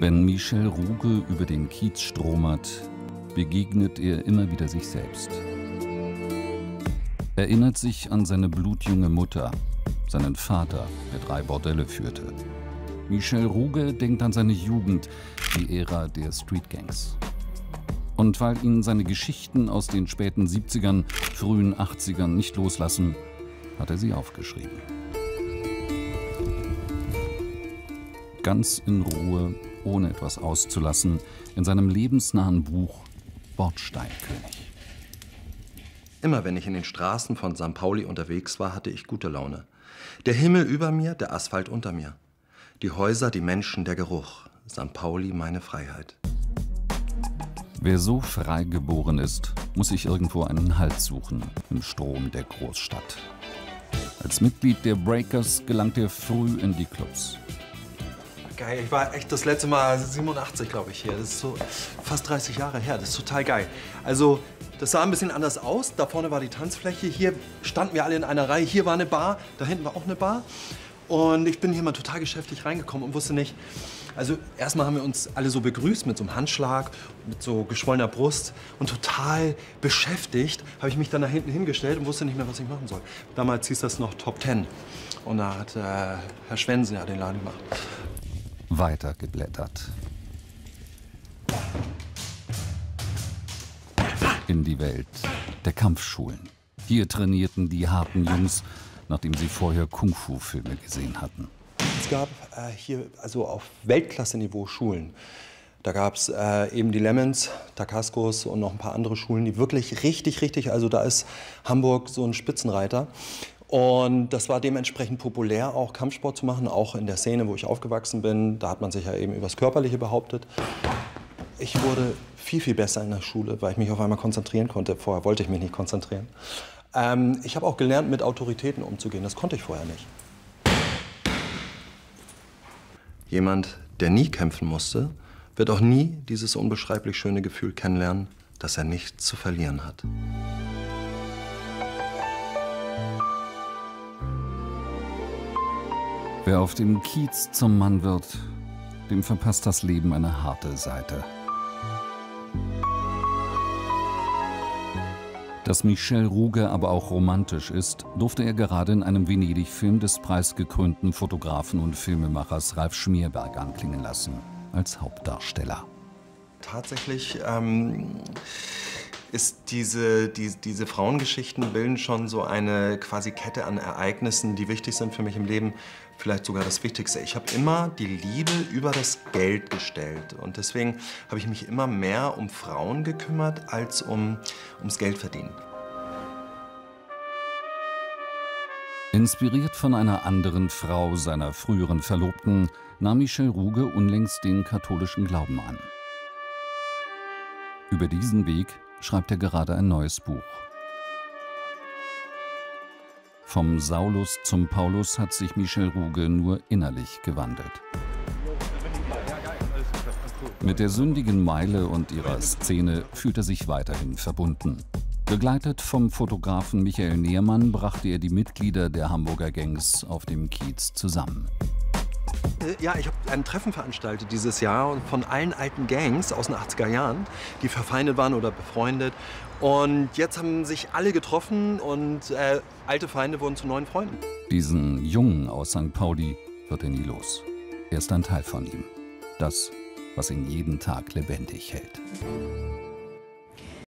Wenn Michel Ruge über den Kiez stromert, begegnet er immer wieder sich selbst. Erinnert sich an seine blutjunge Mutter, seinen Vater, der 3 Bordelle führte. Michel Ruge denkt an seine Jugend, die Ära der Streetgangs. Und weil ihn seine Geschichten aus den späten 70ern, frühen 80ern nicht loslassen, hat er sie aufgeschrieben. Ganz in Ruhe, ohne etwas auszulassen, in seinem lebensnahen Buch Bordsteinkönig. Immer wenn ich in den Straßen von St. Pauli unterwegs war, hatte ich gute Laune. Der Himmel über mir, der Asphalt unter mir. Die Häuser, die Menschen, der Geruch. St. Pauli, meine Freiheit. Wer so frei geboren ist, muss sich irgendwo einen Halt suchen im Strom der Großstadt. Als Mitglied der Breakers gelangt er früh in die Clubs. Geil, ich war echt das letzte Mal 87, glaube ich, hier. Das ist so fast 30 Jahre her. Das ist total geil. Also, das sah ein bisschen anders aus. Da vorne war die Tanzfläche. Hier standen wir alle in einer Reihe. Hier war eine Bar, da hinten war auch eine Bar. Und ich bin hier mal total geschäftig reingekommen und wusste nicht. Also, erstmal haben wir uns alle so begrüßt mit so einem Handschlag, mit so geschwollener Brust. Und total beschäftigt habe ich mich dann da hinten hingestellt und wusste nicht mehr, was ich machen soll. Damals hieß das noch Top 10. Und da hat Herr Schwensen ja den Laden gemacht. Weiter geblättert. In die Welt der Kampfschulen. Hier trainierten die harten Jungs, nachdem sie vorher Kung-Fu-Filme gesehen hatten. Es gab hier also auf Weltklasse-Niveau Schulen. Da gab es eben die Lemons, Dacascos und noch ein paar andere Schulen, die wirklich richtig, also da ist Hamburg so ein Spitzenreiter. Und das war dementsprechend populär, auch Kampfsport zu machen, auch in der Szene, wo ich aufgewachsen bin. Da hat man sich ja eben übers Körperliche behauptet. Ich wurde viel besser in der Schule, weil ich mich auf einmal konzentrieren konnte. Vorher wollte ich mich nicht konzentrieren. Ich habe auch gelernt, mit Autoritäten umzugehen. Das konnte ich vorher nicht. Jemand, der nie kämpfen musste, wird auch nie dieses unbeschreiblich schöne Gefühl kennenlernen, dass er nichts zu verlieren hat. Wer auf dem Kiez zum Mann wird, dem verpasst das Leben eine harte Seite. Dass Michel Ruge aber auch romantisch ist, durfte er gerade in einem Venedig-Film des preisgekrönten Fotografen und Filmemachers Ralf Schmierberg anklingen lassen, als Hauptdarsteller. Tatsächlich ist diese Frauengeschichten bilden schon so eine quasi Kette an Ereignissen, die wichtig sind für mich im Leben. Vielleicht sogar das Wichtigste. Ich habe immer die Liebe über das Geld gestellt. Und deswegen habe ich mich immer mehr um Frauen gekümmert, als ums Geld verdienen. Inspiriert von einer anderen Frau, seiner früheren Verlobten, nahm Michel Ruge unlängst den katholischen Glauben an. Über diesen Weg schreibt er gerade ein neues Buch. Vom Saulus zum Paulus hat sich Michel Ruge nur innerlich gewandelt. Mit der sündigen Meile und ihrer Szene fühlt er sich weiterhin verbunden. Begleitet vom Fotografen Michael Nehrmann brachte er die Mitglieder der Hamburger Gangs auf dem Kiez zusammen. Ja, ich habe ein Treffen veranstaltet dieses Jahr von allen alten Gangs aus den 80er Jahren, die verfeindet waren oder befreundet. Und jetzt haben sich alle getroffen und alte Feinde wurden zu neuen Freunden. Diesen Jungen aus St. Pauli wird er nie los. Er ist ein Teil von ihm. Das, was ihn jeden Tag lebendig hält.